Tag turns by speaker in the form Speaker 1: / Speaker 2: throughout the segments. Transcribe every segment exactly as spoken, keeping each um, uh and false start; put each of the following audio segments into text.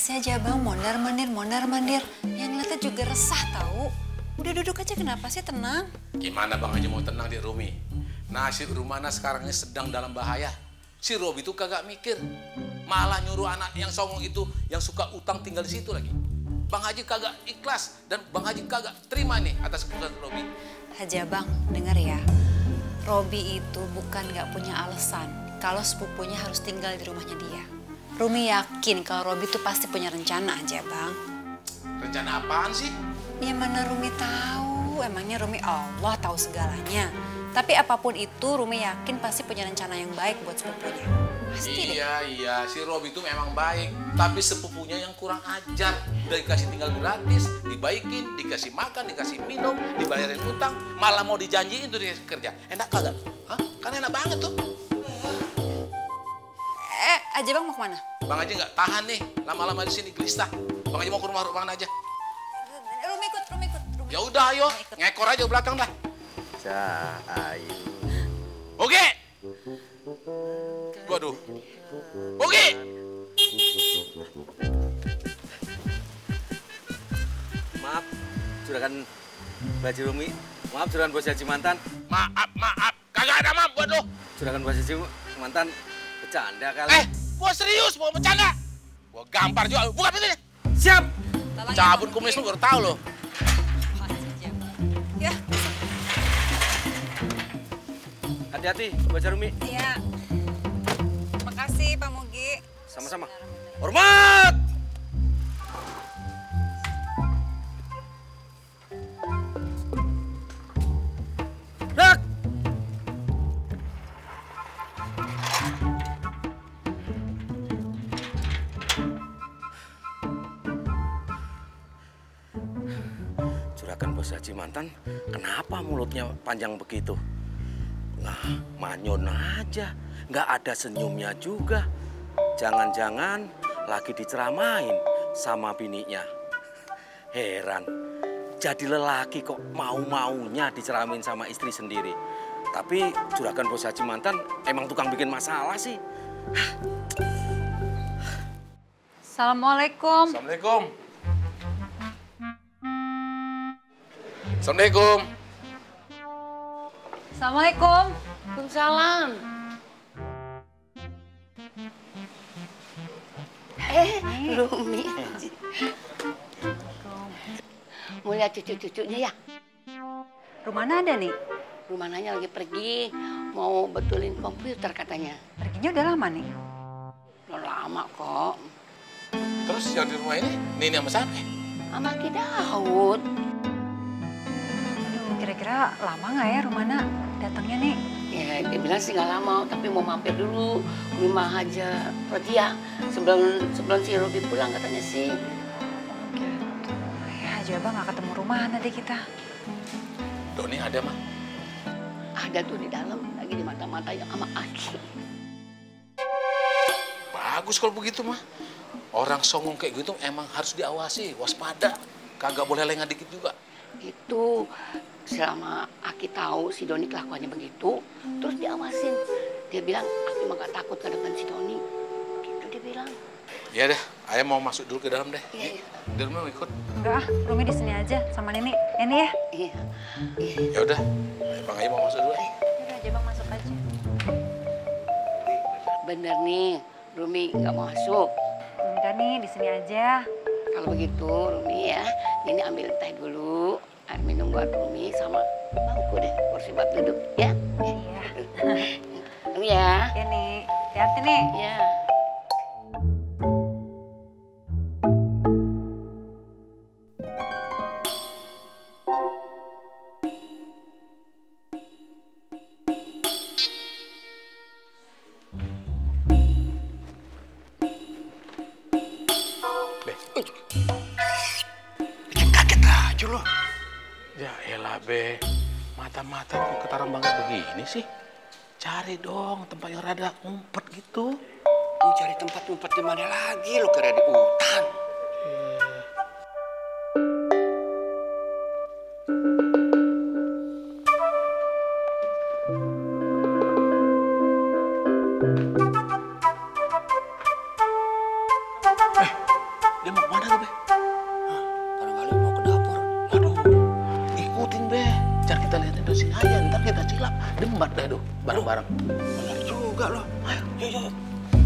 Speaker 1: sih aja bang, mondar-mandir, mondar-mandir. Yang ngeliatnya juga resah tahu. Udah duduk aja, kenapa sih, tenang.
Speaker 2: Gimana Bang Haji mau tenang di Rumi? Nasib Rumana sekarang ini sedang dalam bahaya. Si Robi itu kagak mikir. Malah nyuruh anak yang songong itu yang suka utang tinggal di situ lagi. Bang Haji kagak ikhlas dan Bang Haji kagak terima nih atas keputusan Robi.
Speaker 1: Haji Abang, denger ya. Robi itu bukan gak punya alasan kalau sepupunya harus tinggal di rumahnya dia. Rumi yakin kalau Robi itu pasti punya rencana aja, Bang.
Speaker 2: Rencana apaan sih?
Speaker 1: Ya mana Rumi tahu, emangnya Rumi Allah tahu segalanya. Tapi apapun itu, Rumi yakin pasti punya rencana yang baik buat sepupunya. Pasti
Speaker 2: iya, deh. Iya, si Robi itu memang baik. Tapi sepupunya yang kurang ajar. Udah dikasih tinggal gratis, dibaikin, dikasih makan, dikasih minum, dibayarin utang. Malah mau dijanjiin tuh dikasih kerja. Enak kagak? Hah? Kan enak banget tuh.
Speaker 1: Eh, Aja Bang mau kemana?
Speaker 2: Bang Haji nggak tahan nih, lama-lama di sini gelisah. Bang Haji mau ke rumah Rumah aja.
Speaker 1: Rumi ikut, Rumi ikut. Rumi
Speaker 2: ya udah, ayo, ngekor aja belakang dah.
Speaker 3: Ayu.
Speaker 2: Oke. Waduh. Oke.
Speaker 3: Maaf, juragan Baju Rumi. Maaf, juragan Bos Haji Mantan.
Speaker 2: Maaf, maaf. Kagak ada maaf buat lo.
Speaker 3: Juragan Bos Haji Mantan bercanda kali.
Speaker 2: Eh, gua serius mau bercanda. Gua gampar juga. Buka pintunya.
Speaker 3: Siap.
Speaker 2: Cabut kumis lu baru tahu lo.
Speaker 1: Ya.
Speaker 3: Hati-hati, Bos Rumi.
Speaker 1: Iya. Makasih Pak Mugi.
Speaker 3: Sama-sama. Hormat! Rak! Juragan Bos Haji Mantan, kenapa mulutnya panjang begitu? Nah, manyon aja, nggak ada senyumnya juga. Jangan-jangan lagi diceramain sama bininya. Heran, jadi lelaki kok mau-maunya diceramain sama istri sendiri. Tapi juragan Bos Haji Mantan emang tukang bikin masalah sih.
Speaker 1: Assalamualaikum.
Speaker 2: Assalamualaikum. Assalamualaikum.
Speaker 1: Assalamualaikum.
Speaker 4: Waalaikumsalam. Eh, Rumi. Mau lihat cucu-cucunya ya?
Speaker 1: Rumana ada nih?
Speaker 4: Rumananya lagi pergi, mau betulin komputer katanya.
Speaker 1: Perginya udah lama nih?
Speaker 4: Udah lama kok.
Speaker 2: Terus yang di rumah ini, Nini sama siapa?
Speaker 4: Sama Ki Daud.
Speaker 1: Aduh, kira-kira lama nggak ya Rumana datangnya nih?
Speaker 4: Ya, dia bilang sih nggak lama, tapi mau mampir dulu ke rumah Haja Rodia sebelum sebelum si Robi pulang katanya sih.
Speaker 1: Gitu. Ya, Haji Abang nggak ketemu Rumana deh kita.
Speaker 2: Doni ada, Mak?
Speaker 4: Ada tuh di dalam, lagi di mata-matanya sama Aki.
Speaker 2: Bagus kalau begitu, mah. Orang songong kayak gitu emang harus diawasi, waspada. Kagak boleh lengah dikit juga.
Speaker 4: Itu selama Aki tahu si Doni kelakuannya begitu, terus diawasin. Dia bilang, Aki mah gak takut kedepan si Doni. Gitu dia bilang.
Speaker 2: Iya deh, ayah mau masuk dulu ke dalam deh.
Speaker 4: Iya, iya.
Speaker 2: Di rumah mau ikut.
Speaker 1: Enggak ah, Rumi di sini aja sama Nini. Ini ya?
Speaker 4: Iya. Iya.
Speaker 2: Ya udah, Bang Ayah mau masuk dulu.
Speaker 1: Udah aja Bang masuk aja.
Speaker 4: Bener nih, Rumi gak mau masuk.
Speaker 1: Enggak nih, di sini aja.
Speaker 4: Kalau begitu, Rumi ya, ini ambil teh dulu. Air minum buat Rumi sama bangku deh, kursi buat duduk, ya?
Speaker 1: Iya.
Speaker 4: Rumi ya.
Speaker 1: Ya nih, hati-hati nih.
Speaker 4: Ya.
Speaker 2: Ya elah, Be. Mata-mata kok ketaram banget begini sih? Cari dong tempat yang rada ngumpet gitu.
Speaker 5: Mau cari tempat ngumpet di mana lagi? Lo kira di hutan.
Speaker 2: Eh,
Speaker 3: bareng-bareng.
Speaker 5: Benar juga loh. Ayo, yuk, yuk. yuk.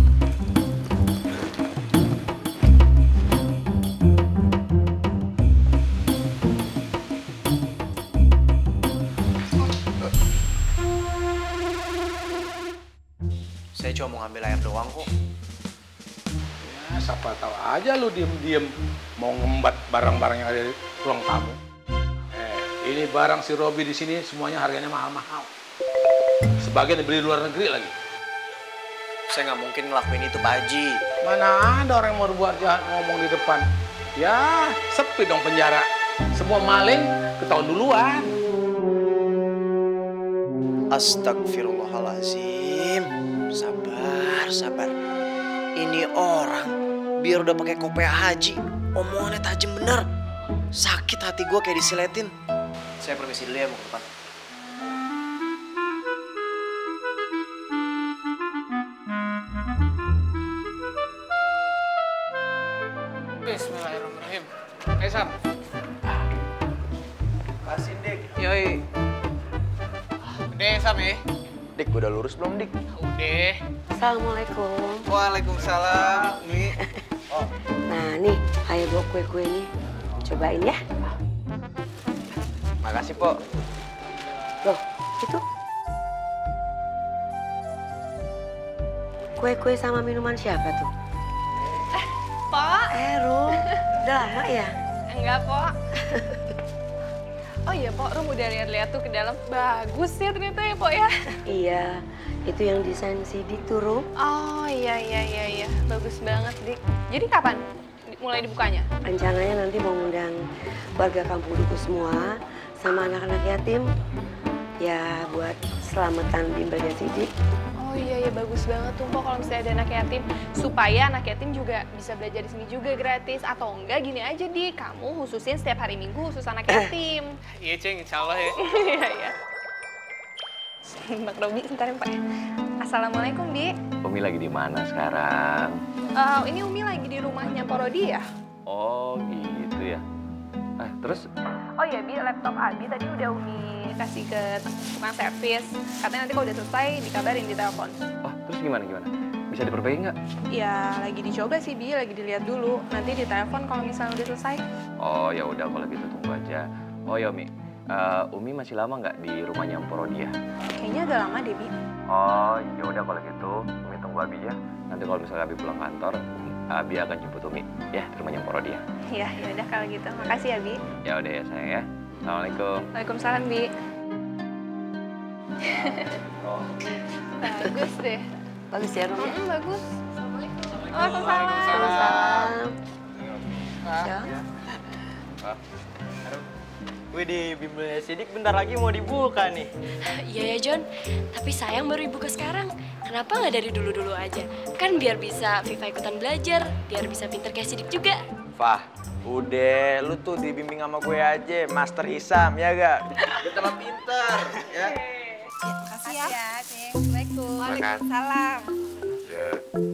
Speaker 6: Saya cuma mau ngambil air doang kok.
Speaker 2: Ya, siapa tahu aja lu diem-diem mau ngembat barang-barang yang ada di ruang tamu. Eh, ini barang si Robi di sini semuanya harganya mahal-mahal. Sebagian dibeli di luar negeri lagi.
Speaker 6: Saya nggak mungkin ngelakuin itu, Pak Haji.
Speaker 2: Mana ada orang yang mau berbuat jahat ngomong di depan. Ya, sepi dong penjara. Semua maling ketahuan duluan.
Speaker 6: Astagfirullahalazim. Sabar, sabar. Ini orang biar udah pakai kopiah haji, omongannya tajam bener. Sakit hati gue kayak disiletin. Saya permisi dulu ya, mau ke depan.
Speaker 7: Bismillahirrahmanirrahim. Ayo, Sam.
Speaker 6: Kasih, Dik.
Speaker 7: Yoi. Udah, Sam ya?
Speaker 6: Dik, udah lurus belum, Dik?
Speaker 7: Udah.
Speaker 4: Assalamualaikum.
Speaker 7: Waalaikumsalam. Nih.
Speaker 6: Oh,
Speaker 4: Nah nih, ayo bawa kue-kue ini. Cobain ya.
Speaker 6: makasih, Pok.
Speaker 4: Loh, itu kue-kue sama minuman siapa tuh?
Speaker 8: Pak?
Speaker 4: Eh, Rum. Udah lama ya?
Speaker 8: Enggak, Pak. Oh iya, Pak. Rum udah lihat-lihat tuh ke dalam. Bagus ya ternyata ya, Pak ya.
Speaker 4: Iya, itu yang desain si Dik tuh, Rum.
Speaker 8: Oh iya, iya, iya, iya. Bagus banget, Dik. Jadi kapan di- mulai dibukanya?
Speaker 4: Rencananya nanti mau ngundang warga kampung Duku semua sama anak-anak yatim. Ya, buat selamatan bimbelnya si Dik.
Speaker 8: Oh iya, iya. Bagus banget tuh, Pak. Kalau misalnya ada anak yatim. Supaya anak yatim juga bisa belajar di sini juga gratis. Atau enggak, gini aja, Dik. Kamu khususin setiap hari Minggu khusus anak yatim.
Speaker 7: Iya, Ceng. Insya Allah ya.
Speaker 8: Iya, iya. Mbak Robi, bentar ya, Pak. Assalamualaikum, Bi.
Speaker 3: Umi lagi di mana sekarang?
Speaker 8: Eh, ini Umi lagi di rumahnya Pak Rodi ya?
Speaker 3: Oh gitu ya. Eh terus?
Speaker 8: Oh iya, Bi, laptop Abi tadi udah Umi kasih ke tukang servis. Katanya nanti kalau udah selesai dikabarin di telepon.
Speaker 3: Oh terus gimana gimana? Bisa diperbaiki nggak?
Speaker 8: Ya, lagi dicoba sih, Bi, lagi dilihat dulu. Nanti di telepon kalau misalnya udah selesai.
Speaker 3: Oh ya udah kalau gitu tunggu aja. Oh ya Umi, uh, Umi masih lama nggak di rumahnya Mpok Rodia?
Speaker 8: Kayaknya agak lama deh, Bi.
Speaker 3: Oh ya udah kalau gitu Umi tunggu Abi ya. Nanti kalau misalnya Abi pulang kantor, Abi akan jemput Umi ya di rumahnya Mpok Rodia.
Speaker 8: Ya, ya udah kalau gitu. Makasih ya, Bi.
Speaker 3: Ya udah ya sayang ya. Assalamualaikum.
Speaker 8: Waalaikumsalam, Bi.
Speaker 3: Oh.
Speaker 8: Bagus deh.
Speaker 4: Bagus ya, Rum?
Speaker 8: Mm, bagus. Waalaikumsalam.
Speaker 4: Salam. Ya.
Speaker 6: Wih, di bimbelnya Sidik bentar lagi mau dibuka nih.
Speaker 9: Iya ya John, tapi sayang baru dibuka sekarang. Kenapa nggak dari dulu-dulu aja? Kan biar bisa Viva ikutan belajar, biar bisa pinter kayak Sidik juga.
Speaker 6: Fah, udah lu tuh dibimbing sama gue aja, Master Isam, ya gak? Biar tambah pinter, ya.
Speaker 1: Makasih ya. Assalamualaikum. Waalaikumsalam.
Speaker 2: Ya.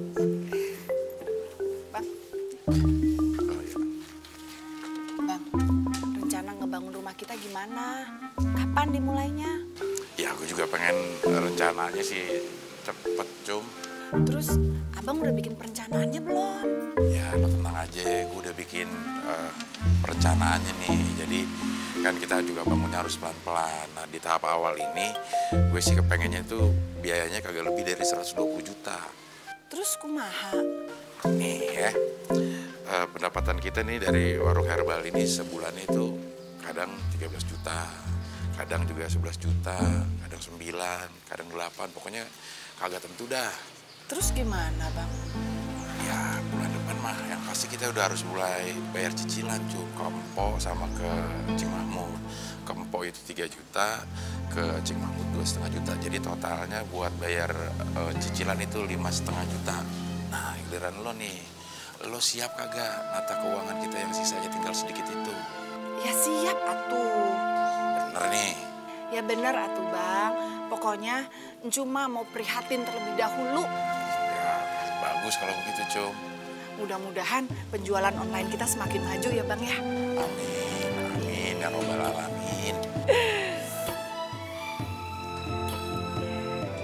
Speaker 10: Bang, rencana ngebangun rumah kita gimana? Kapan dimulainya?
Speaker 11: Ya aku juga pengen rencananya sih cepet, Cum.
Speaker 10: Terus abang udah bikin perencanaannya belum?
Speaker 11: Ya lo tenang aja, gue udah bikin uh, perencanaannya nih. Jadi kan kita juga bangunnya harus pelan-pelan. Nah di tahap awal ini gue sih kepengennya tuh biayanya kagak lebih dari seratus dua puluh juta.
Speaker 10: Terus kumaha?
Speaker 11: Nih ya, uh, pendapatan kita nih dari warung herbal ini sebulan itu kadang tiga belas juta, kadang juga sebelas juta, kadang sembilan, kadang delapan, pokoknya kagak tentu dah.
Speaker 10: Terus gimana, Bang?
Speaker 11: Ya bulan depan mah yang pasti kita udah harus mulai bayar cicilan, Cum, ke Empok sama ke Cing Mahmud. Ke Empok itu tiga juta, ke Cing Mahmud dua setengah juta. Jadi totalnya buat bayar uh, cicilan itu lima setengah juta. Nah giliran lo nih, lo siap kagak nata keuangan kita yang sisanya tinggal sedikit itu?
Speaker 10: Ya siap atuh.
Speaker 11: Bener nih.
Speaker 10: Ya bener atuh, Bang. Pokoknya cuma mau prihatin terlebih dahulu.
Speaker 11: Ya bagus kalau begitu, Cum.
Speaker 10: Mudah-mudahan penjualan online kita semakin maju ya, Bang ya.
Speaker 11: Amin, amin, ya robbal alamin.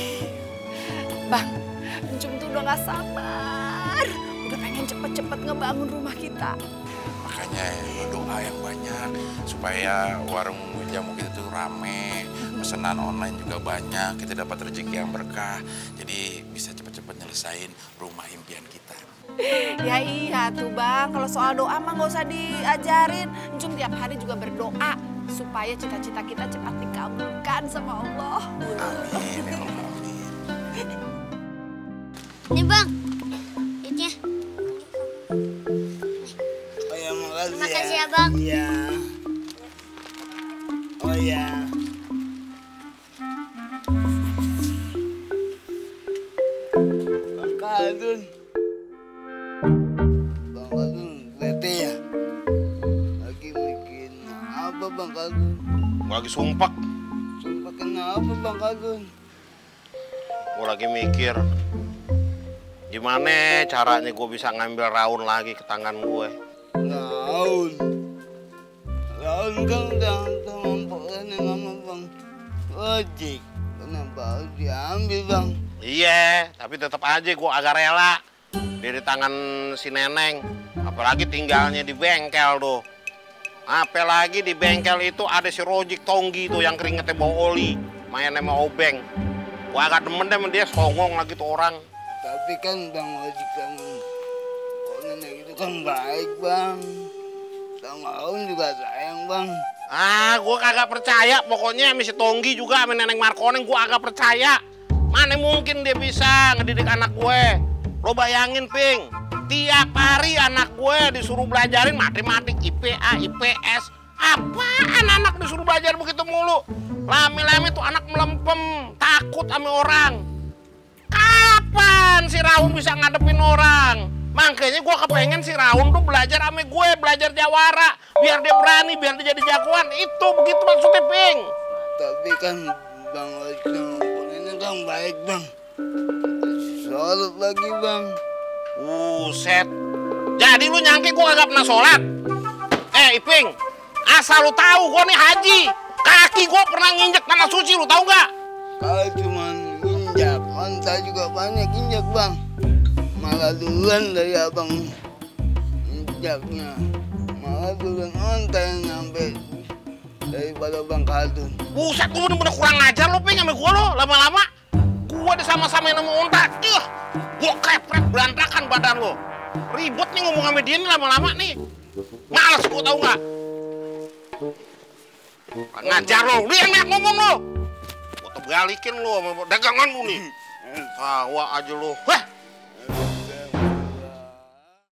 Speaker 10: Bang, Encum tuh udah gak sabar. Udah pengen cepet-cepet ngebangun rumah kita.
Speaker 11: Makanya lo doa yang banyak supaya warung jamu kita tuh rame, pesanan online juga banyak, kita dapat rezeki yang berkah. Jadi bisa cepet-cepet nyelesain rumah impian kita.
Speaker 10: Ya iya tuh Bang, kalau soal doa mah gak usah diajarin. Encum tiap hari juga berdoa supaya cita-cita kita cepat dikabulkan sama Allah.
Speaker 11: Amin, ya Allah.
Speaker 12: Nih Bang, duitnya.
Speaker 13: Oh ya, makasih
Speaker 12: Terima
Speaker 13: ya.
Speaker 12: kasih ya Bang.
Speaker 13: Iya. Oh ya. Bang Kadun. Bang Kadun, bete ya? Lagi bikin apa Bang Kadun?
Speaker 14: Lagi sumpah.
Speaker 13: Sumpah kenapa Bang Kadun?
Speaker 14: Gue lagi mikir gimana caranya gue bisa ngambil Raun lagi ke tangan gue.
Speaker 13: Raun? Raun kan udah termampukan sama Bang Ojek. Kenapa harus diambil Bang?
Speaker 14: Iya, tapi tetap aja gue agak rela dari tangan si Neneng. Apalagi tinggalnya di bengkel tuh. Apalagi di bengkel itu ada si Rojik Tonggi tuh yang keringetnya bau oli, main sama Obeng. Gue agak demen deh sama dia, songong lagi tuh orang.
Speaker 13: Tapi kan Bang Ojek sama Nenek itu kan baik Bang. Sama Raun juga sayang Bang.
Speaker 14: Ah, gue kagak percaya. Pokoknya sama si Tonggi juga sama Neneng Markoneng gue agak percaya. Mana mungkin dia bisa ngedidik anak gue. Lo bayangin, Ping. Tiap hari anak gue disuruh belajarin matematik, I P A, I P S. Apaan anak disuruh belajar begitu mulu? Lame-lame tuh anak melempem, takut sama orang. Kapan si Raun bisa ngadepin orang? Makanya gue kepengen si Raun tuh belajar sama gue, belajar jawara. Biar dia berani, biar dia jadi jagoan. Itu begitu maksudnya, Ping.
Speaker 13: Tapi kan Bang Ojek sama ini kan baik Bang. Sholat lagi Bang.
Speaker 14: Buset. Jadi lu nyangke gue kagak pernah sholat? Eh, Iping, asal lu tahu gue nih haji. Kaki gue pernah nginjek tanah suci, lu tahu nggak?
Speaker 13: Kalau cuma injak, onta juga banyak injak Bang. Malah duluan dari abang injaknya. Malah duluan onta yang nyampe daripada Bang Kadun.
Speaker 14: Buset, lu bener-bener kurang ajar lu, Ping, sama gue lo. Lama-lama gue udah sama-samain sama onta. Ih, gue kepret berantakan badan lo. Ribet nih ngomong sama dia nih lama-lama nih. Males gue tau nggak? Ngajar lo, lu yang banyak ngomong lo. Gue tebalikin lo sama dagangan lu nih. Tawa aja lo. Wah.